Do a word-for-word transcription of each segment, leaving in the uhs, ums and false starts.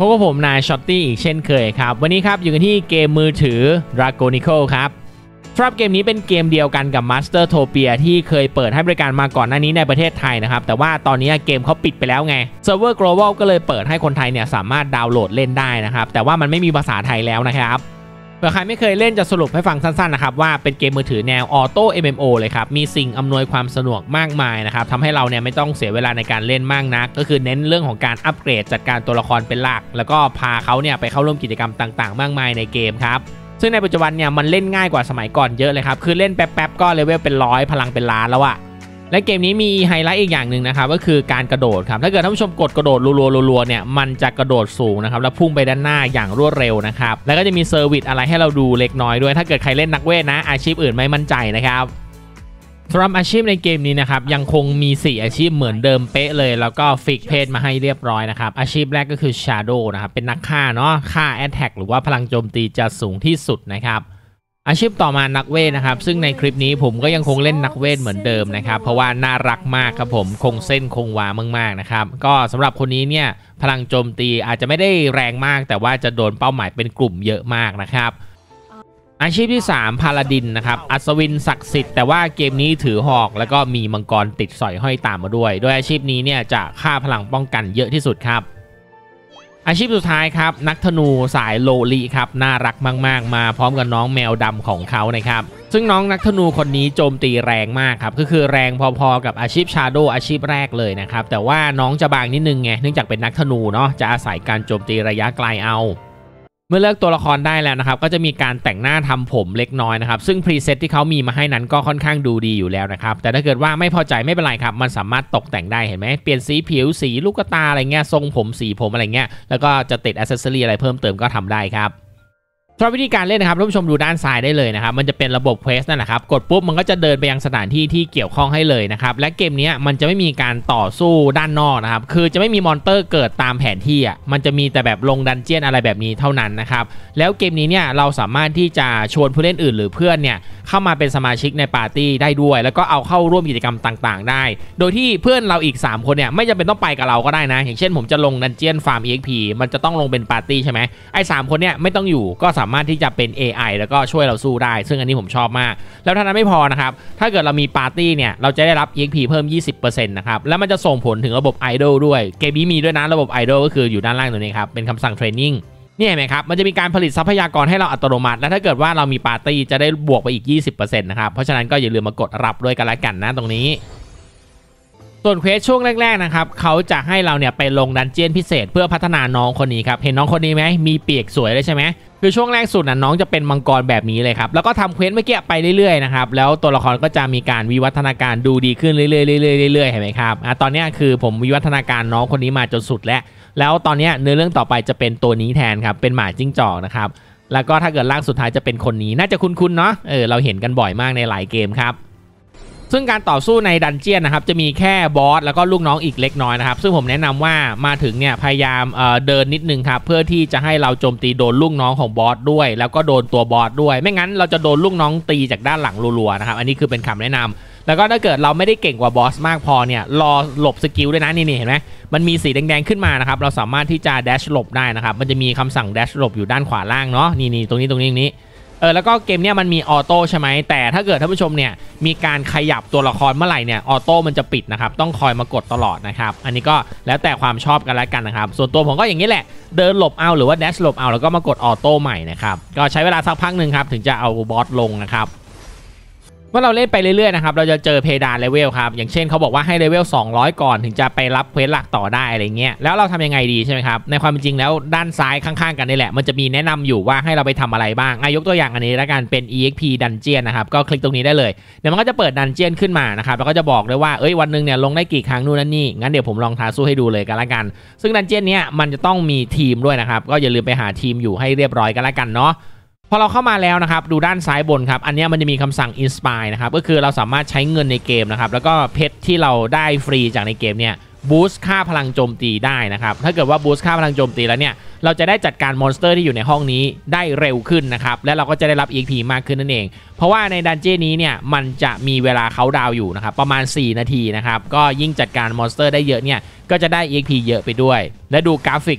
พบกับผมนายช็อตตี้อีกเช่นเคยครับวันนี้ครับอยู่กันที่เกมมือถือ Dragonical ครับสำหรับเกมนี้เป็นเกมเดียวกันกับ Mastertopia ที่เคยเปิดให้บริการมาก่อนหน้านี้ในประเทศไทยนะครับแต่ว่าตอนนี้เกมเขาปิดไปแล้วไงเซิร์ฟเวอร์ global ก็เลยเปิดให้คนไทยเนี่ยสามารถดาวน์โหลดเล่นได้นะครับแต่ว่ามันไม่มีภาษาไทยแล้วนะครับเผื่อใครไม่เคยเล่นจะสรุปให้ฟังสั้นๆนะครับว่าเป็นเกมมือถือแนวออโต้ เอ็ม เอ็ม โอ เลยครับมีสิ่งอำนวยความสะดวกมากมายนะครับทำให้เราเนี่ยไม่ต้องเสียเวลาในการเล่นมากนักก็คือเน้นเรื่องของการอัปเกรดจัดการตัวละครเป็นหลักแล้วก็พาเขาเนี่ยไปเข้าร่วมกิจกรรมต่างๆมากมายในเกมครับซึ่งในปัจจุบันเนี่ยมันเล่นง่ายกว่าสมัยก่อนเยอะเลยครับคือเล่นแป๊บๆก็เลเวลเป็นร้อยพลังเป็นล้านแล้วอะและเกมนี้มีไฮไลท์อีกอย่างหนึ่งนะครับก็คือการกระโดดครับถ้าเกิดท่านผู้ชมกดกระโดดรัวๆๆๆเนี่ยมันจะกระโดดสูงนะครับแล้วพุ่งไปด้านหน้าอย่างรวดเร็วนะครับแล้วก็จะมีเซอร์วิสอะไรให้เราดูเล็กน้อยด้วยถ้าเกิดใครเล่นนักเวทนะอาชีพอื่นไม่มั่นใจนะครับสำหรับอาชีพในเกมนี้นะครับยังคงมีสี่อาชีพเหมือนเดิมเป๊ะเลยแล้วก็ฟิกเพศมาให้เรียบร้อยนะครับอาชีพแรกก็คือ Shadow นะครับเป็นนักฆ่าเนาะฆ่า Attack หรือว่าพลังโจมตีจะสูงที่สุดนะครับอาชีพต่อมานักเวทนะครับซึ่งในคลิปนี้ผมก็ยังคงเล่นนักเวทเหมือนเดิมนะครับเพราะว่าน่ารักมากครับผมคงเส้นคงวามากๆนะครับก็สำหรับคนนี้เนี่ยพลังโจมตีอาจจะไม่ได้แรงมากแต่ว่าจะโดนเป้าหมายเป็นกลุ่มเยอะมากนะครับอาชีพที่สามพาลาดินนะครับอัศวินศักดิ์สิทธิ์แต่ว่าเกมนี้ถือหอกแล้วก็มีมังกรติดสอยห้อยตามมาด้วยโดยอาชีพนี้เนี่ยจะฆ่าพลังป้องกันเยอะที่สุดครับอาชีพสุดท้ายครับนักธนูสายโลลิครับน่ารักมากๆมาพร้อมกับน้องแมวดำของเขานะครับซึ่งน้องนักธนูคนนี้โจมตีแรงมากครับก็คือแรงพอๆกับอาชีพชาโดว์อาชีพแรกเลยนะครับแต่ว่าน้องจะบางนิดนึงไงเนื่องจากเป็นนักธนูเนาะจะอาศัยการโจมตีระยะไกลเอาเมื่อเลือกตัวละครได้แล้วนะครับก็จะมีการแต่งหน้าทำผมเล็กน้อยนะครับซึ่งพรีเซตที่เขามีมาให้นั้นก็ค่อนข้างดูดีอยู่แล้วนะครับแต่ถ้าเกิดว่าไม่พอใจไม่เป็นไรครับมันสามารถตกแต่งได้เห็นไหมเปลี่ยนสีผิวสีลูกตาอะไรเงี้ยทรงผมสีผมอะไรเงี้ยแล้วก็จะติดอ c เซสซอรี่อะไรเพิ่มเติมก็ทำได้ครับสำหรับวิธีการเล่นนะครับท่านผู้ชมดูด้านซ้ายได้เลยนะครับมันจะเป็นระบบเควสนั่นแหละครับกดปุ๊บมันก็จะเดินไปยังสถานที่ที่เกี่ยวข้องให้เลยนะครับและเกมนี้มันจะไม่มีการต่อสู้ด้านนอกนะครับคือจะไม่มีมอนเตอร์เกิดตามแผนที่อ่ะมันจะมีแต่แบบลงดันเจี้ยนอะไรแบบนี้เท่านั้นนะครับแล้วเกมนี้เนี่ยเราสามารถที่จะชวนผู้เล่นอื่นหรือเพื่อนเนี่ยเข้ามาเป็นสมาชิกในปาร์ตี้ได้ด้วยแล้วก็เอาเข้าร่วมกิจกรรมต่างๆได้โดยที่เพื่อนเราอีกสามคนเนี่ยไม่จำเป็นต้องไปกับเราก็ได้นะอย่างเช่นผมจะลงดันเจี้ยนฟาร์ม อี เอ็กซ์ พี มันจะต้องลงเป็นปาร์ตี้ใช่ไหมไอ้สามคนเนี่ยไม่ต้องอยู่ก็สามารถที่จะเป็น เอ ไอ แล้วก็ช่วยเราสู้ได้ซึ่งอันนี้ผมชอบมากแล้วเท่านั้นไม่พอนะครับถ้าเกิดเรามีปาร์ตี้เนี่ยเราจะได้รับ อี เอ็กซ์ พี เพิ่ม ยี่สิบเปอร์เซ็นต์ นะครับแล้วมันจะส่งผลถึงระบบไอดอลด้วยเกมนี้มีด้วยนะระบบไอดอลก็คืออยู่ด้านล่างตรงนี้ครับเป็นคำสั่งเทรนนิ่งนี่เห็นไหมครับมันจะมีการผลิตทรัพยากรให้เราอัตโนมัติและถ้าเกิดว่าเรามีปาร์ตี้จะได้บวกไปอีก ยี่สิบเปอร์เซ็นต์ นะครับเพราะฉะนั้นก็อย่าลืมมากดรับด้วยกันละกันนะตรงนี้ส่วนเควสช่วงแรกๆนะครับเขาจะให้เราเนี่ยไปลงดันเจี้ยนพิเศษเพื่อพัฒนาน้องคนนี้ครับเห็นน้องคนนี้ไหมมีปีกสวยเลยใช่ไหมคือช่วงแรกสุดน่ะน้องจะเป็นมังกรแบบนี้เลยครับแล้วก็ทำเควสเมื่อกี้ไปเรื่อยๆนะครับแล้วตัวละครก็จะมีการวิวัฒนาการดูดีขึ้นเรื่อยๆเรื่อยๆเรื่อยๆเห็นไหมครับอ่ะตอนนี้คือผมวิวัฒนาการน้องคนนี้มาจนสุดแล้วแล้วตอนนี้เนื้อเรื่องต่อไปจะเป็นตัวนี้แทนครับเป็นหมาจิ้งจอกนะครับแล้วก็ถ้าเกิดร่างสุดท้ายจะเป็นคนนี้น่าจะคุ้นๆเนาะเออเราเห็นกันบ่อยมากในหลายเกมครับซึ่งการต่อสู้ในดันเจี้ยนนะครับจะมีแค่บอสแล้วก็ลูกน้องอีกเล็กน้อยนะครับซึ่งผมแนะนำว่ามาถึงเนี่ยพยายามเอ่อเดินนิดนึงครับเพื่อที่จะให้เราโจมตีโดนลูกน้องของบอสด้วยแล้วก็โดนตัวบอสด้วยไม่งั้นเราจะโดนลูกน้องตีจากด้านหลังรัวๆนะครับอันนี้คือเป็นคำแนะนำแล้วก็ถ้าเกิดเราไม่ได้เก่งกว่าบอสมากพอเนี่ยรอหลบสกิลด้วยนะนี่ๆเห็นไหมมันมีสีแดงๆขึ้นมานะครับเราสามารถที่จะแดชหลบได้นะครับมันจะมีคำสั่งแดชหลบอยู่ด้านขวาล่างเนาะนี่ๆตรงนี้ตรงนี้ตรงนี้เออแล้วก็เกมเนี้ยมันมีออโต้ใช่ไหมแต่ถ้าเกิดท่านผู้ชมเนี่ยมีการขยับตัวละครเมื่อไหร่เนี่ยออโต้มันจะปิดนะครับต้องคอยมากดตลอดนะครับอันนี้ก็แล้วแต่ความชอบกันแล้วกันนะครับส่วนตัวผมก็อย่างนี้แหละเดินหลบเอาหรือว่าแดชหลบเอาแล้วก็มากดออโต้ใหม่นะครับก็ใช้เวลาสักพักหนึ่งครับถึงจะเอาบอสลงนะครับเมื่อเราเล่นไปเรื่อยๆนะครับเราจะเจอเพดานเลเวลครับอย่างเช่นเขาบอกว่าให้เลเวลสองร้อยก่อนถึงจะไปรับเควสหลักต่อได้อะไรเงี้ยแล้วเราทำยังไงดีใช่ไหมครับในความเป็นจริงแล้วด้านซ้ายข้างๆกันนี่แหละมันจะมีแนะนำอยู่ว่าให้เราไปทำอะไรบ้างยกตัวอย่างอันนี้แล้วกันเป็น อี เอ็กซ์ พี Dungeon นะครับก็คลิกตรงนี้ได้เลยเดี๋ยวมันก็จะเปิด Dungeon ขึ้นมานะครับแล้วก็จะบอกเลยว่าเอ้ยวันนึงเนี่ยลงได้กี่ครั้งนู่นนั่นนี่งั้นเดี๋ยวผมลองท้าสู้ให้ดูเลยกันละกันซึ่ง Dungeon เนี้ยมันจะต้องมีทีมด้วยนะครับก็อย่าลืมไปหาทีมอยู่ให้เรียบร้อยกันละกันเนาะพอเราเข้ามาแล้วนะครับดูด้านซ้ายบนครับอันนี้มันจะมีคำสั่ง Inspire นะครับก็คือเราสามารถใช้เงินในเกมนะครับแล้วก็เพชรที่เราได้ฟรีจากในเกมเนี่ยบูสต์ค่าพลังโจมตีได้นะครับถ้าเกิดว่าบูสต์ค่าพลังโจมตีแล้วเนี่ยเราจะได้จัดการมอนสเตอร์ที่อยู่ในห้องนี้ได้เร็วขึ้นนะครับและเราก็จะได้รับ อี เอ็กซ์ พี มากขึ้นนั่นเองเพราะว่าในดันเจี้ยนนี้เนี่ยมันจะมีเวลาเขาดาวอยู่นะครับประมาณสี่นาทีนะครับก็ยิ่งจัดการมอนสเตอร์ได้เยอะเนี่ยก็จะได้ อี เอ็กซ์ พี เยอะไปด้วยและดูกราฟิกดิ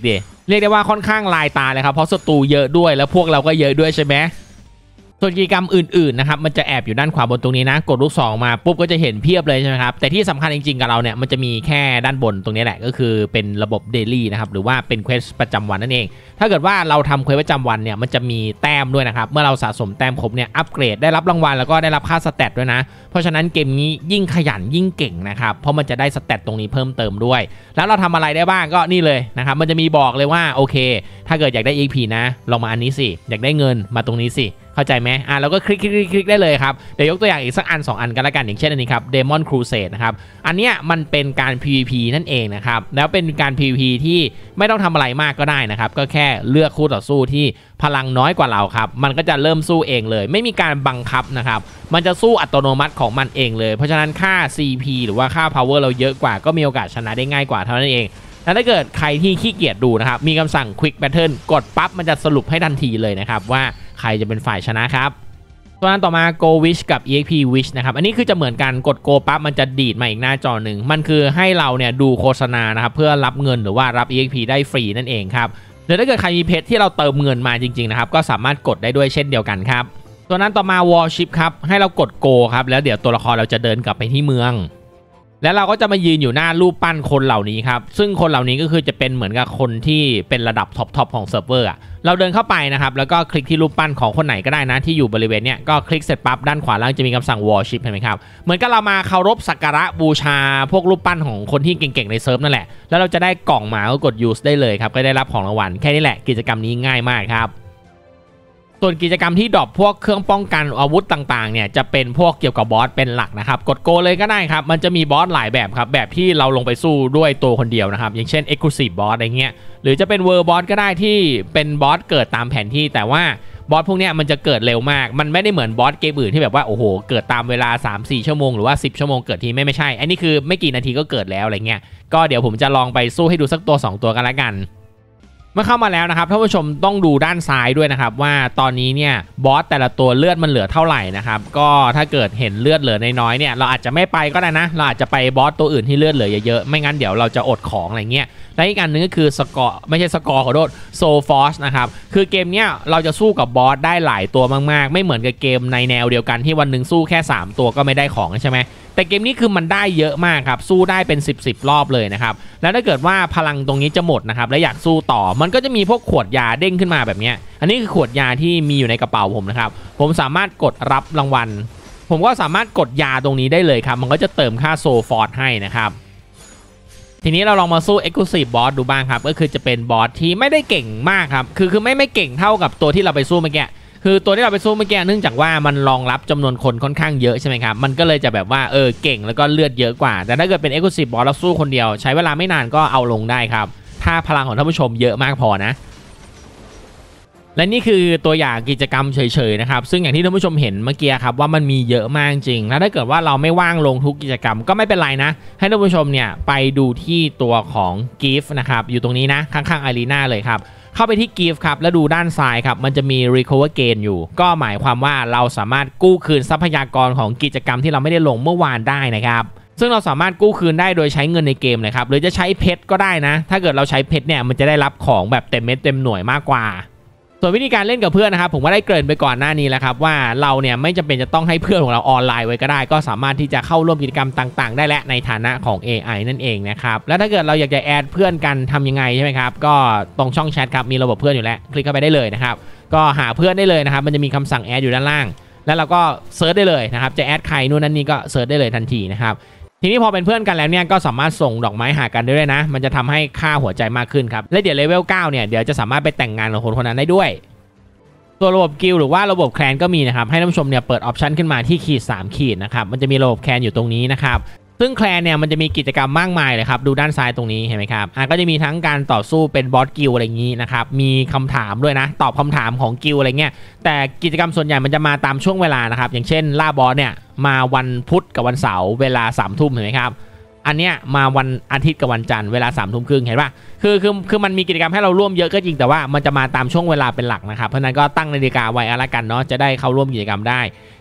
เรียกได้ว่าค่อนข้างลายตาเลยครับเพราะศัตรูเยอะด้วยแล้วพวกเราก็เยอะด้วยใช่ไหมส่วนกิจกรรมอื่นๆนะครับมันจะแอบอยู่ด้านขวาบนตรงนี้นะกดลูกศรมาปุ๊บก็จะเห็นเพียบเลยใช่ไหมครับแต่ที่สำคัญจริงๆกับเราเนี่ยมันจะมีแค่ด้านบนตรงนี้แหละก็คือเป็นระบบเดลี่นะครับหรือว่าเป็นเควสประจำวันนั่นเองถ้าเกิดว่าเราทำเควสประจำวันเนี่ยมันจะมีแต้มด้วยนะครับเมื่อเราสะสมแต้มครบเนี่ยอัปเกรดได้รับรางวัลแล้วก็ได้รับค่าสเตตด้วยนะเพราะฉะนั้นเกมนี้ยิ่งขยันยิ่งเก่งนะครับเพราะมันจะได้สเตตตรงนี้เพิ่มเติมด้วยแล้วเราทำอะไรได้บ้างก็นี่เลยนะครับมันจะมีบอกเลยว่าโอเคถ้าเกิดอยากได้ อี พี นะลองมาอันนี้สิอยากได้เงินมาตรงนี้สิเข้าใจไหมอ่ะเราก็คลิกคลิกคลิกได้เลยครับเดี๋ยวยกตัวอย่างอีกสักอันสองอันกันละกันอย่างเช่นอันนี้ครับ Demon Crusade นะครับอันเนี้ยมันเป็นการ พี วี พี นั่นเองนะครับแล้วเป็นการ พี วี พี ที่ไม่ต้องทำอะไรมากก็ได้นะครับก็แค่เลือกคู่ต่อสู้ที่พลังน้อยกว่าเราครับมันก็จะเริ่มสู้เองเลยไม่มีการบังคับนะครับมันจะสู้อัตโนมัติของมันเองเลยเพราะฉะนั้นค่า ซี พี หรือว่าค่า power เราเยอะกว่าก็มีโอกาสชนะได้ง่ายกว่าเท่านั้นเองแล้วถ้าเกิดใครที่ขี้เกียจดูนะครับมีคำสั่ง Quick Battle กดปั๊บมันจะสรุปให้ทันทีเลยนะครับว่าใครจะเป็นฝ่ายชนะครับตัวนั้นต่อมา Go Wish กับ อี เอ็กซ์ พี Wish นะครับอันนี้คือจะเหมือนกันกด Go ปั๊บมันจะดีดมาอีกหน้าจอหนึ่งมันคือให้เราเนี่ยดูโฆษณานะครับเพื่อรับเงินหรือว่ารับ อี เอ็กซ์ พี ได้ฟรีนั่นเองครับหรือถ้าเกิดใครมีเพชรที่เราเติมเงินมาจริงๆนะครับก็สามารถกดได้ด้วยเช่นเดียวกันครับตัวนั้นต่อมา Warship ครับให้เรากด Go ครับแล้วเดี๋ยวตัวละครเราจะเดินกลับไปที่เมืองแล้วเราก็จะมายืนอยู่หน้ารูปปั้นคนเหล่านี้ครับซึ่งคนเหล่านี้ก็คือจะเป็นเหมือนกับคนที่เป็นระดับท็อปๆของเซิร์ฟเวอร์อ่ะเราเดินเข้าไปนะครับแล้วก็คลิกที่รูปปั้นของคนไหนก็ได้นะที่อยู่บริเวณเนี้ยก็คลิกเสร็จปั๊บด้านขวาล่างจะมีคำสั่ง Worship เห็นไหมครับเหมือนกับเรามาเคารพสักการะบูชาพวกรูปปั้นของคนที่เก่งๆในเซิร์ฟนั่นแหละแล้วเราจะได้กล่องมาก็กด use ได้เลยครับก็ได้รับของรางวัลแค่นี้แหละกิจกรรมนี้ง่ายมากครับส่วนกิจกรรมที่ดรอปพวกเครื่องป้องกันอาวุธต่างๆเนี่ยจะเป็นพวกเกี่ยวกับบอสเป็นหลักนะครับกดโกเลยก็ได้ครับมันจะมีบอสหลายแบบครับแบบที่เราลงไปสู้ด้วยตัวคนเดียวนะครับอย่างเช่น Exclusive Boss อะไรเงี้ยหรือจะเป็น World Boss ก็ได้ที่เป็นบอสเกิดตามแผนที่แต่ว่าบอสพวกเนี้ยมันจะเกิดเร็วมากมันไม่ได้เหมือนบอสเกมอื่นที่แบบว่าโอ้โหเกิดตามเวลา สามสี่ ชั่วโมงหรือว่าสิบชั่วโมงเกิดทีไม่ไม่ใช่อันนี้คือไม่กี่นาทีก็เกิดแล้วอะไรเงี้ยก็เดี๋ยวผมจะลองไปสู้ให้ดูสักตัวสองตัวกันละกันเมื่อเข้ามาแล้วนะครับท่านผู้ชมต้องดูด้านซ้ายด้วยนะครับว่าตอนนี้เนี่ยบอสแต่ละตัวเลือดมันเหลือเท่าไหร่นะครับก็ถ้าเกิดเห็นเลือดเหลือน้อยๆเนี่ยเราอาจจะไม่ไปก็ได้นะเราอาจจะไปบอสตัวอื่นที่เลือดเหลือเยอะๆไม่งั้นเดี๋ยวเราจะอดของอะไรเงี้ยและอีกอันนึงก็คือสกอร์ไม่ใช่สกอร์ขอโทษโซฟอสนะครับคือเกมเนี้ยเราจะสู้กับบอสได้หลายตัวมากๆไม่เหมือนกับเกมในแนวเดียวกันที่วันหนึ่งสู้แค่สามตัวก็ไม่ได้ของใช่ไหมแต่เกมนี้คือมันได้เยอะมากครับสู้ได้เป็นสิบ สิบรอบเลยนะครับแล้วถ้าเกิดว่าพลังตรงนี้จะหมดนะครับและอยากสู้ต่อมันก็จะมีพวกขวดยาเด้งขึ้นมาแบบนี้อันนี้คือขวดยาที่มีอยู่ในกระเป๋าผมนะครับผมสามารถกดรับรางวัลผมก็สามารถกดยาตรงนี้ได้เลยครับมันก็จะเติมค่าโซฟอร์ดให้นะครับทีนี้เราลองมาสู้ Exclusive Boss ดูบ้างครับก็คือจะเป็นบอสที่ไม่ได้เก่งมากครับคือคือไม่ไม่เก่งเท่ากับตัวที่เราไปสู้เมื่อกี้คือตัวที่เราไปสู้เมื่อกี้เนื่องจากว่ามันรองรับจำนวนคนค่อนข้างเยอะใช่ไหมครับมันก็เลยจะแบบว่าเออเก่งแล้วก็เลือดเยอะกว่าแต่ถ้าเกิดเป็น Exclusive Boss เราสู้คนเดียวใช้เวลาไม่นานก็เอาลงได้ครับถ้าพลังของท่านผู้ชมเยอะมากพอนะและนี่คือตัวอย่างกิจกรรมเฉยๆนะครับซึ่งอย่างที่ท่านผู้ชมเห็นเมื่อกี้ครับว่ามันมีเยอะมากจริงแล้วถ้าเกิดว่าเราไม่ว่างลงทุกกิจกรรมก็ไม่เป็นไรนะให้ท่านผู้ชมเนี่ยไปดูที่ตัวของ Gift นะครับอยู่ตรงนี้นะข้างๆ Arena เลยครับเข้าไปที่ Gift ครับแล้วดูด้านซ้ายครับมันจะมี Recover Gain อยู่ก็หมายความว่าเราสามารถกู้คืนทรัพยากรของกิจกรรมที่เราไม่ได้ลงเมื่อวานได้นะครับซึ่งเราสามารถกู้คืนได้โดยใช้เงินในเกมเลยครับหรือจะใช้เพชรก็ได้นะถ้าเกิดเราใช้เพชรเนี่ยมันจะได้รับของแบบเต็มเม็ดเต็มหน่วยมากกว่าส่วนวิธีการเล่นกับเพื่อนนะครับผมก็ได้เกริ่นไปก่อนหน้านี้แล้วครับว่าเราเนี่ยไม่จำเป็นจะต้องให้เพื่อนของเราออนไลน์ไว้ก็ได้ก็สามารถที่จะเข้าร่วมกิจกรรมต่างๆได้และในฐานะของ เอ ไอ นั่นเองนะครับแล้วถ้าเกิดเราอยากจะแอดเพื่อนกันทำยังไงใช่ไหมครับก็ตรงช่องแชทครับมีระบบเพื่อนอยู่แล้วคลิกเข้าไปได้เลยนะครับก็หาเพื่อนได้เลยนะครับมันจะมีคำสั่งแอดอยู่ด้านล่างแล้วเราก็เซิร์ชได้เลยนะครับจะแอดใครนู่นนั่นนี่ก็เซิร์ชได้เลยทันทีนะครับทีนี้พอเป็นเพื่อนกันแล้วเนี่ยก็สามารถส่งดอกไม้หากันได้ด้วยนะมันจะทำให้ค่าหัวใจมากขึ้นครับและเดี๋ยวเลเวลเก้าเนี่ยเดี๋ยวจะสามารถไปแต่งงานกับคนคนนั้นได้ด้วยตัวระบบกิลหรือว่าระบบแคลนก็มีนะครับให้ท่านผู้ชมเนี่ยเปิดออปชันขึ้นมาที่ขีดสามขีดนะครับมันจะมีระบบแคลนอยู่ตรงนี้นะครับซึ่งแคลนเนี่ยมันจะมีกิจกรรมมากมายเลยครับดูด้านซ้ายตรงนี้เห็นไหมครับอ่ะก็จะมีทั้งการต่อสู้เป็นบอสกิลอะไรอย่างนี้นะครับมีคำถามด้วยนะตอบคำถามของกิลอะไรเงี้ยแต่กิจกรรมส่วนใหญ่มันจะมาตามช่วงเวลานะครับอย่างเช่นล่าบอสเนี่ยมาวันพุธกับวันเสาร์เวลาสามทุ่มเห็นไหมครับอันเนี้ยมาวันอาทิตย์กับวันจันทร์เวลาสามทุ่มครึ่งเห็นป่ะคือคือคือมันมีกิจกรรมให้เราร่วมเยอะก็จริงแต่ว่ามันจะมาตามช่วงเวลาเป็นหลักนะครับเพราะนั้นก็ตั้งนาฬิกาไว้อะไรกันเนาะจะได้เข้าร่วมกิจกรรมได้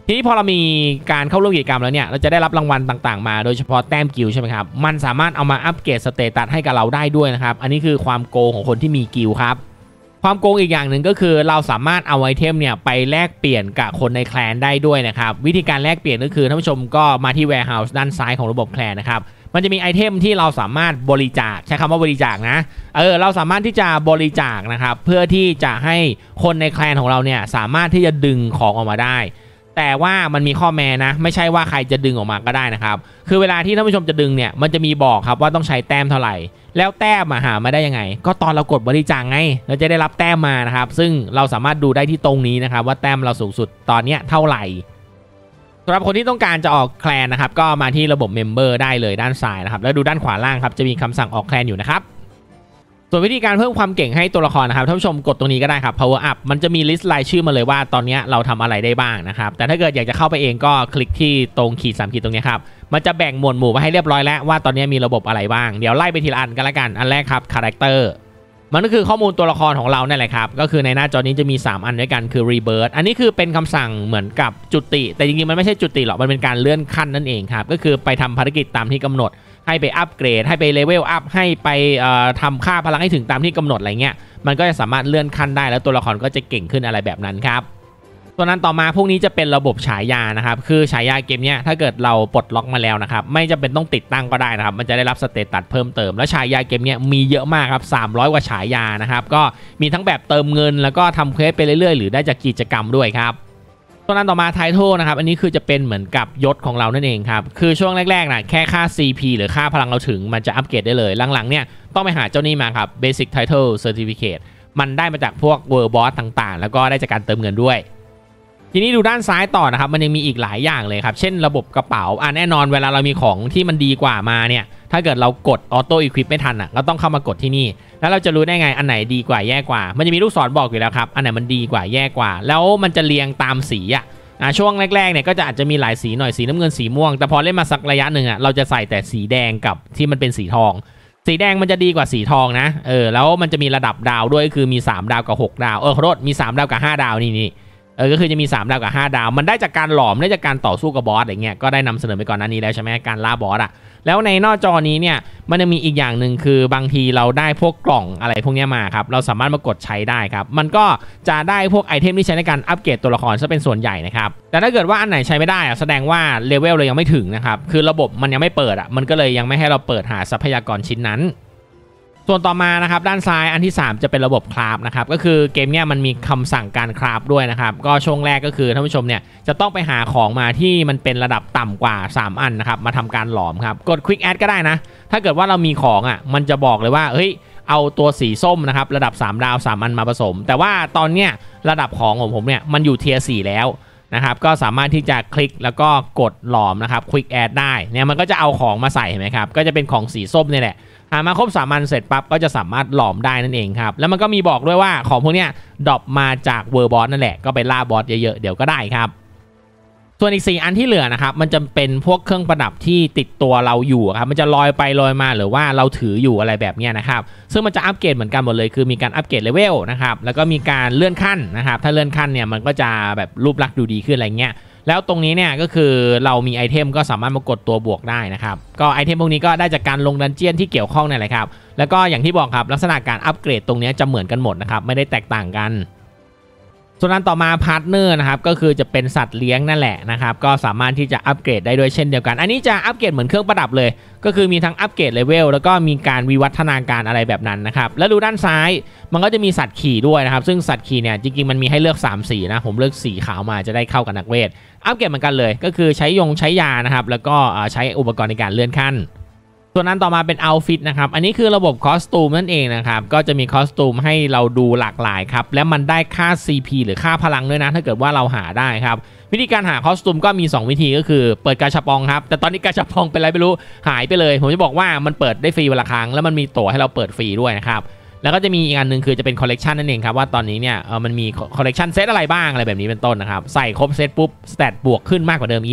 ทีนี้พอเรามีการเข้าร่วมกิจกรรมแล้วเนี่ยเราจะได้รับรางวัลต่างๆมาโดยเฉพาะแต้มกิลด์ใช่ไหมครับมันสามารถเอามาอัปเกรดสเตตัสให้กับเราได้ด้วยนะครับอันนี้คือความโกงของคนที่มีกิลด์ครับความโกงอีกอย่างหนึ่งก็คือเราสามารถเอาไอเทมเนี่ยไปแลกเปลี่ยนกับคนในแคลนได้ด้วยนะครับวิธีการแลกเปลี่ยนก็คือท่านผู้ชมก็มาที่ warehouse ด้านซ้ายของระบบแคลนนะครับมันจะมีไอเทมที่เราสามารถบริจาคใช้คำว่าบริจาคนะเออเราสามารถที่จะบริจาคนะครับเพื่อที่จะให้คนในแคลนของเราเนี่ยสามารถที่จะดึงของออกมาได้แต่ว่ามันมีข้อแม้นะไม่ใช่ว่าใครจะดึงออกมาก็ได้นะครับคือเวลาที่ท่านผู้ชมจะดึงเนี่ยมันจะมีบอกครับว่าต้องใช้แต้มเท่าไหร่แล้วแต้มมาหามาได้ยังไงก็ตอนเรากดบริจาคไงเราจะได้รับแต้มมานะครับซึ่งเราสามารถดูได้ที่ตรงนี้นะครับว่าแต้มเราสูงสุดตอนนี้เท่าไหร่สำหรับคนที่ต้องการจะออกแคลนนะครับก็มาที่ระบบเมมเบอร์ได้เลยด้านซ้ายนะครับแล้วดูด้านขวาล่างครับจะมีคำสั่งออกแคลนอยู่นะครับส่วนวิธีการเพิ่มความเก่งให้ตัวละครนะครับท่านผู้ชมกดตรงนี้ก็ได้ครับ power up มันจะมีลิสต์รายชื่อมาเลยว่าตอนนี้เราทำอะไรได้บ้างนะครับแต่ถ้าเกิดอยากจะเข้าไปเองก็คลิกที่ตรงขีดสามขีดตรงนี้ครับมันจะแบ่งหมวดหมู่มาให้เรียบร้อยแล้วว่าตอนนี้มีระบบอะไรบ้างเดี๋ยวไล่ไปทีละอันกันละกันอันแรกครับ character มันก็คือข้อมูลตัวละครของเราเนี่ยแหละครับก็คือในหน้าจอนี้จะมีสามอันด้วยกันคือ rebirth อันนี้คือเป็นคำสั่งเหมือนกับจุติแต่จริงๆมันไม่ใช่จุติหรอกมันเป็นการเลื่อนขั้นนั่นเองครับก็คือไปทำภารกิจตามที่กำหนดให้ไปอัปเกรดให้ไปเลเวลอัพให้ไปทำค่าพลังให้ถึงตามที่กำหนดอะไรเงี้ยมันก็จะสามารถเลื่อนขั้นได้แล้วตัวละครก็จะเก่งขึ้นอะไรแบบนั้นครับตัวนั้นต่อมาพวกนี้จะเป็นระบบฉายานะครับคือฉายาเกมเนี้ยถ้าเกิดเราปลดล็อกมาแล้วนะครับไม่จำเป็นต้องติดตั้งก็ได้นะครับมันจะได้รับสเตตัสเพิ่มเติมแล้วฉายาเกมเนี้ยมีเยอะมากครับสามร้อยกว่าฉายานะครับก็มีทั้งแบบเติมเงินแล้วก็ทำเควสไปเรื่อยๆหรือได้จากกิจกรรมด้วยครับตัวนั้นต่อมาไททอลนะครับอันนี้คือจะเป็นเหมือนกับยศของเรานั่นเองครับคือช่วงแรกๆนะแค่ค่า ซี พี หรือค่าพลังเราถึงมันจะอัปเกรดได้เลยหลังๆเนี่ยต้องไปหาเจ้านี่มาครับ Basic Title Certificate มันได้มาจากพวก World Boss ต่างๆแล้วก็ได้จากการเติมเงินด้วยทีนี้ดูด้านซ้ายต่อนะครับมันยังมีอีกหลายอย่างเลยครับเช่นระบบกระเป๋าอ่ะแน่นอนเวลาเรามีของที่มันดีกว่ามาเนี่ยถ้าเกิดเรากดออโต้อีควิปไม่ทันอ่ะก็ต้องเข้ามากดที่นี่แล้วเราจะรู้ได้ไงอันไหนดีกว่าแย่กว่ามันจะมีลูกศรบอกอยู่แล้วครับอันไหนมันดีกว่าแย่กว่าแล้วมันจะเรียงตามสีอ่ะช่วงแรกๆเนี่ยก็จะอาจจะมีหลายสีหน่อยสีน้ำเงินสีม่วงแต่พอเล่นมาสักระยะหนึ่งอ่ะเราจะใส่แต่สีแดงกับที่มันเป็นสีทองสีแดงมันจะดีกว่าสีทองนะเออแล้วมันจะมีระดับดาวด้วยคือมีสามดาวกับหกดาวเออขอโทษมีสามดาวกับห้าดาวนี่นี่เออก็คือจะมีสามดาวกับห้าดาวมันได้จากการหลอมได้จากการต่อสู้กับบอสอะไรเงี้ยก็ได้นำเสนอไปก่อนหน้านี้แล้วใช่ไหมการล่าบอสอ่ะแล้วในหน้าจอนี้เนี่ยมันจะมีอีกอย่างหนึ่งคือบางทีเราได้พวกกล่องอะไรพวกนี้มาครับเราสามารถมากดใช้ได้ครับมันก็จะได้พวกไอเทมที่ใช้ในการอัปเกรดตัวละครซะเป็นส่วนใหญ่นะครับแต่ถ้าเกิดว่าอันไหนใช้ไม่ได้อะแสดงว่าเลเวลเรายังไม่ถึงนะครับคือระบบมันยังไม่เปิดอ่ะมันก็เลยยังไม่ให้เราเปิดหาทรัพยากรชิ้นนั้นส่วนต่อมานะครับด้านซ้ายอันที่สามจะเป็นระบบคราฟนะครับก็คือเกมเนี้ยมันมีคำสั่งการคราฟด้วยนะครับก็ช่วงแรกก็คือท่านผู้ชมเนี่ยจะต้องไปหาของมาที่มันเป็นระดับต่ำกว่าสามอันนะครับมาทำการหลอมครับกด Quick Add ก็ได้นะถ้าเกิดว่าเรามีของอ่ะมันจะบอกเลยว่าเฮ้ยเอาตัวสีส้มนะครับระดับสามดาวสามอันมาผสมแต่ว่าตอนเนี้ยระดับของของผมเนี่ยมันอยู่เทียร์สี่แล้วนะครับก็สามารถที่จะคลิกแล้วก็กดหลอมนะครับ Quick Add ได้เนี่ยมันก็จะเอาของมาใส่เห็นไหมครับก็จะเป็นของสีส้มนี่แหละหามาครบสามอันเสร็จปั๊บก็จะสามารถหลอมได้นั่นเองครับแล้วมันก็มีบอกด้วยว่าของพวกเนี้ยดรอปมาจากเวอร์บอสนั่นแหละก็ไปล่าบอสเยอะๆเดี๋ยวก็ได้ครับส่วนอีกสี่อันที่เหลือนะครับมันจะเป็นพวกเครื่องประดับที่ติดตัวเราอยู่ครับมันจะลอยไปลอยมาหรือว่าเราถืออยู่อะไรแบบนี้นะครับซึ่งมันจะอัปเกรดเหมือนกันหมดเลยคือมีการอัปเกรดเลเวลนะครับแล้วก็มีการเลื่อนขั้นนะครับถ้าเลื่อนขั้นเนี่ยมันก็จะแบบรูปลักษณ์ดูดีขึ้นอะไรเงี้ยแล้วตรงนี้เนี่ยก็คือเรามีไอเทมก็สามารถมากดตัวบวกได้นะครับก็ไอเทมพวกนี้ก็ได้จากการลงดันเจียนที่เกี่ยวข้องนี่แหละครับแล้วก็อย่างที่บอกครับลักษณะการอัปเกรดตรงนี้จะเหมือนกันหมดนะครับไม่ได้แตกต่างกันส่วนนั้นต่อมาพาร์ทเนอร์นะครับก็คือจะเป็นสัตว์เลี้ยงนั่นแหละนะครับก็สามารถที่จะอัปเกรดได้ด้วยเช่นเดียวกันอันนี้จะอัปเกรดเหมือนเครื่องประดับเลยก็คือมีทั้งอัปเกรดเลเวลแล้วก็มีการวิวัฒนาการอะไรแบบนั้นนะครับแล้วดูด้านซ้ายมันก็จะมีสัตว์ขี่ด้วยนะครับซึ่งสัตว์ขี่เนี่ยจริงๆมันมีให้เลือกสามสีนะผมเลือกสีขาวมาจะได้เข้ากับนักเวทอัปเกรดเหมือนกันเลยก็คือใช้ยงใช้ยานะครับแล้วก็ใช้อุปกรณ์ในการเลื่อนขั้นส่วนนั้นต่อมาเป็นเอาท์ฟิตนะครับอันนี้คือระบบคอสตูมนั่นเองนะครับก็จะมีคอสตูมให้เราดูหลากหลายครับและมันได้ค่า ซี พี หรือค่าพลังด้วยนะถ้าเกิดว่าเราหาได้ครับวิธีการหาคอสตูมก็มีสองวิธีก็คือเปิดกาชาปองครับแต่ตอนนี้กาชาปองเป็นอะไรไม่รู้หายไปเลยผมจะบอกว่ามันเปิดได้ฟรีวันละครั้งแล้วมันมีตั๋วให้เราเปิดฟรีด้วยนะครับแล้วก็จะมีอีกอันนึงคือจะเป็นคอลเลกชันนั่นเองครับว่าตอนนี้เนี่ยเออมันมีคอลเลกชันเซตอะไรบ้างอะไรแบบนี้เป็นต้นนะครับใส่ครบเซตปุ๊บสเตตบวกขึ้นมากกว่าเดิมอีก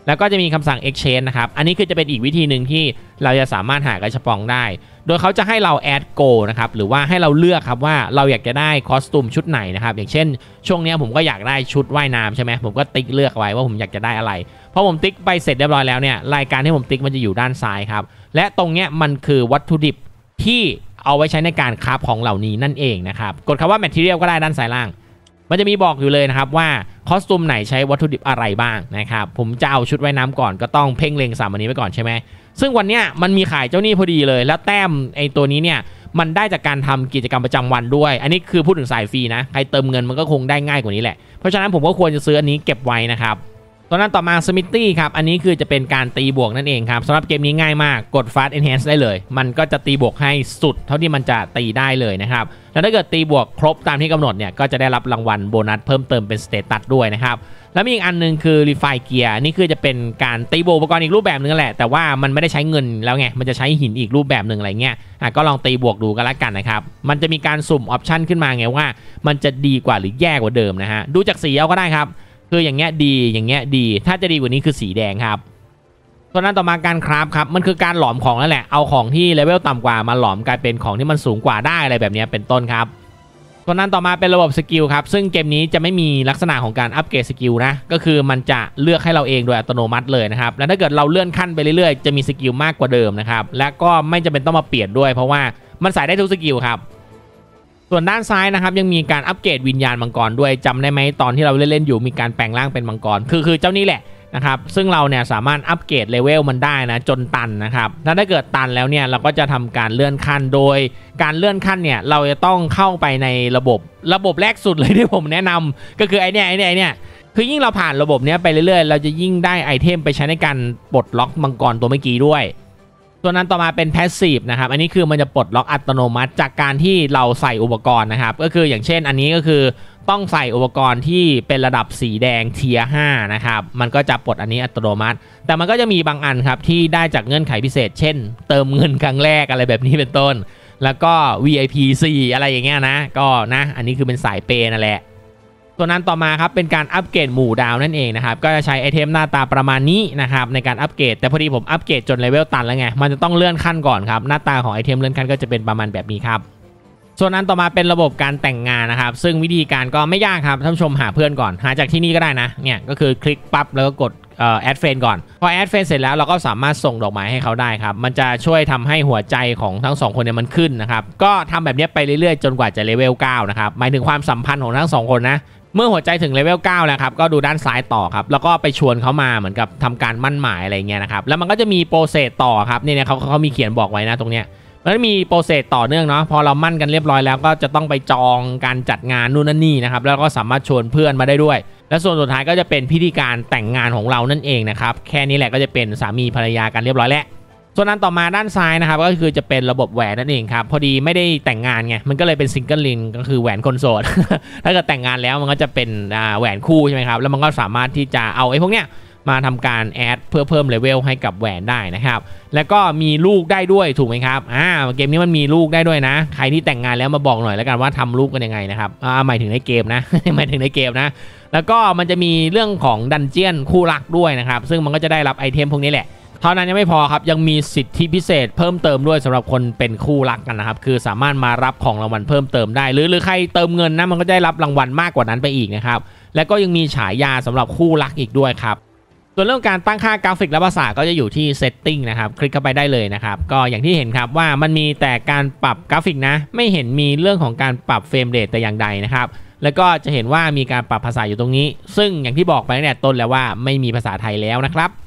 แล้วก็จะมีคำสั่ง exchange นะครับอันนี้คือจะเป็นอีกวิธีหนึ่งที่เราจะสามารถหากระชปองได้โดยเขาจะให้เรา add go นะครับหรือว่าให้เราเลือกครับว่าเราอยากจะได้คอสตูมชุดไหนนะครับอย่างเช่นช่วงนี้ผมก็อยากได้ชุดว่ายน้ำใช่ไหมผมก็ติ๊กเลือกไว้ว่าผมอยากจะได้อะไรพอผมติ๊กไปเสร็จเรียบร้อยแล้วเนี่ยรายการที่ผมติ๊กมันจะอยู่ด้านซ้ายครับและตรงเนี้ยมันคือวัตถุดิบที่เอาไว้ใช้ในการคราฟของเหล่านี้นั่นเองนะครับกดคำว่า material ก็ได้ด้านซ้ายล่างมันจะมีบอกอยู่เลยนะครับว่าคอสตูมไหนใช้วัตถุดิบอะไรบ้างนะครับผมจะเอาชุดว่ายน้ำก่อนก็ต้องเพ่งเล็งสามอันนี้ไปก่อนใช่ไหมซึ่งวันเนี้ยมันมีขายเจ้านี่พอดีเลยแล้วแต้มไอตัวนี้เนี่ยมันได้จากการทำกิจกรรมประจำวันด้วยอันนี้คือพูดถึงสายฟรีนะใครเติมเงินมันก็คงได้ง่ายกว่านี้แหละเพราะฉะนั้นผมก็ควรจะซื้ออันนี้เก็บไว้นะครับตอนนั้นต่อมาสมิธตี้ครับอันนี้คือจะเป็นการตีบวกนั่นเองครับสำหรับเกมนี้ง่ายมากกด Fast Enhance ได้เลยมันก็จะตีบวกให้สุดเท่าที่มันจะตีได้เลยนะครับแล้วถ้าเกิดตีบวกครบตามที่กำหนดเนี่ยก็จะได้รับรางวัลโบนัสเพิ่มเติมเป็นสเตตัสด้วยนะครับแล้วมีอีกอันนึงคือ Refine Gear นี่คือจะเป็นการตีบวกอุปกรณ์อีกรูปแบบนึงแหละแต่ว่ามันไม่ได้ใช้เงินแล้วไงมันจะใช้หินอีกรูปแบบนึงอะไรเงี้ยอ่ะก็ลองตีบวกดูกันละกันนะครับมันจะมีการสุ่มออปชันขึ้นมาไงว่ามันจะดีกว่าหรือแย่กว่าเดิมนะฮะดูจากสีเอาก็ได้ครับคืออย่างเงี้ยดีอย่างเงี้ยดีถ้าจะดีกว่านี้คือสีแดงครับส่วนนั้นต่อมาการคราฟครับมันคือการหลอมของนั่นแหละเอาของที่เลเวลต่ำกว่ามาหลอมกลายเป็นของที่มันสูงกว่าได้อะไรแบบนี้เป็นต้นครับส่วนนั้นต่อมาเป็นระบบสกิลครับซึ่งเกมนี้จะไม่มีลักษณะของการอัปเกรดสกิลนะก็คือมันจะเลือกให้เราเองโดยอัตโนมัติเลยนะครับแล้วถ้าเกิดเราเลื่อนขั้นไปเรื่อยๆจะมีสกิลมากกว่าเดิมนะครับและก็ไม่จำเป็นต้องมาเปลี่ยนด้วยเพราะว่ามันใส่ได้ทุกสกิลครับส่วนด้านซ้ายนะครับยังมีการอัปเกรดวิญญาณมังกรด้วยจำได้ไหมตอนที่เราเล่นๆอยู่มีการแปลงร่างเป็นมังกรคือคือเจ้านี้แหละนะครับซึ่งเราเนี่ยสามารถอัปเกรดเลเวลมันได้นะจนตันนะครับถ้าเกิดตันแล้วเนี่ยเราก็จะทำการเลื่อนขั้นโดยการเลื่อนขั้นเนี่ยเราจะต้องเข้าไปในระบบระบบแรกสุดเลยที่ผมแนะนำก็คือไอเนี้ยไอเนี้ยไอเนี้ยคือยิ่งเราผ่านระบบเนี้ยไปเรื่อยๆเราจะยิ่งได้ไอเทมไปใช้ในการปลดล็อกมังกรตัวเมื่อกี้ด้วยตัวนั้นต่อมาเป็น Passive นะครับอันนี้คือมันจะปลดล็อกอัตโนมัติจากการที่เราใส่อุปกรณ์นะครับก็คืออย่างเช่นอันนี้ก็คือต้องใส่อุปกรณ์ที่เป็นระดับสีแดงเทียร์ห้านะครับมันก็จะปลดอันนี้อัตโนมัติแต่มันก็จะมีบางอันครับที่ได้จากเงื่อนไขพิเศษเช่นเติมเงินครั้งแรกอะไรแบบนี้เป็นต้นแล้วก็ วี ไอ พี สี่ อะไรอย่างเงี้ยนะก็นะอันนี้คือเป็นสายเปย์นั่นแหละตัวนั้นต่อมาครับเป็นการอัปเกรดหมู่ดาวนั่นเองนะครับก็จะใช้ไอเทมหน้าตาประมาณนี้นะครับในการอัปเกรดแต่พอดีผมอัปเกรดจนเลเวลตันแล้วไงมันจะต้องเลื่อนขั้นก่อนครับหน้าตาของไอเทมเลื่อนขั้นก็จะเป็นประมาณแบบนี้ครับส่วนนั้นต่อมาเป็นระบบการแต่งงานนะครับซึ่งวิธีการก็ไม่ยากครับท่านผู้ชมหาเพื่อนก่อนหาจากที่นี่ก็ได้นะเนี่ยก็คือคลิกปั๊บแล้วก็กดเอ่อแอดเฟรนก่อนพอแอดเฟรนเสร็จแล้วเราก็สามารถส่งดอกไม้ให้เขาได้ครับมันจะช่วยทำให้หัวใจของทั้งสองคนเนี่ยมันขึ้นนะครับก็ทำแบบนี้ไปเรื่อยๆจนกว่าจะเลเวลเก้านะครับหมายถึงความสัมพันธ์ของทั้งสองคนนะเมื่อหัวใจถึงเลเวลเก้าแล้วครับก็ดูด้านซ้ายต่อครับแล้วก็ไปชวนเขามาเหมือนกับทำการมั่นหมายอะไรเงี้ยนะครับแล้วมันก็จะมีโปรเซสต่อครับเนี่ยเขาเขามีเขียนบอกไว้นะตรงเนี้ยมันมีโปรเซสต่อเนื่องเนาะพอเรามั่นกันเรียบร้อยแล้วก็จะต้องไปจองการจัดงานนู่นนั่นนี่นะครับแล้วก็สามารถชวนเพื่อนมาได้ด้วยและส่วนสุดท้ายก็จะเป็นพิธีการแต่งงานของเรานั่นเองนะครับแค่นี้แหละก็จะเป็นสามีภรรยากันเรียบร้อยแล้วส่วนนั้นต่อมาด้านซ้ายนะครับก็คือจะเป็นระบบแหวนนั่นเองครับพอดีไม่ได้แต่งงานไงมันก็เลยเป็นซิงเกิลลินก็คือแหวนคนโสด ถ้าเกิดแต่งงานแล้วมันก็จะเป็นแหวนคู่ใช่ไหมครับแล้วมันก็สามารถที่จะเอาไอ้พวกเนี้ยมาทำการแอดเพื่อเพิ่มเลเวลให้กับแหวนได้นะครับแล้วก็มีลูกได้ด้วยถูกไหมครับอ่าเกมนี้มันมีลูกได้ด้วยนะใครที่แต่งงานแล้วมาบอกหน่อยแล้วกันว่าทำลูกกันยังไงนะครับอ่าหมายถึงในเกมนะ หมายถึงในเกมนะแล้วก็มันจะมีเรื่องของดันเจียนคู่รักด้วยนะครับซึ่งมันก็จะได้รับไอเทมพวกนี้แหละเท่านั้นยังไม่พอครับยังมีสิทธิพิเศษเพิ่มเติมด้วยสำหรับคนเป็นคู่รักกันนะครับคือสามารถมารับของรางวัลเพิ่มเติมได้หรือหรือใครเติมเงินนะมันก็ได้รับรางวัลมากกว่านั้นไปอีกนะครับและก็ยังมีฉายาสำหรับคู่รักอีกด้วยครับส่วนเรื่องการตั้งค่ากราฟิกและภาษาก็จะอยู่ที่ Setting นะครับคลิกเข้าไปได้เลยนะครับก็อย่างที่เห็นครับว่ามันมีแต่การปรับกราฟิกนะไม่เห็นมีเรื่องของการปรับเฟรมเรทแต่อย่างใดนะครับแล้วก็จะเห็นว่ามีการปรับภาษาอยู่ตรงนี้ซึ่งอย่างที่บอกไปเนี่ยต้นแล้วว่าไม่มีภาษาไทยแล้วนะครับ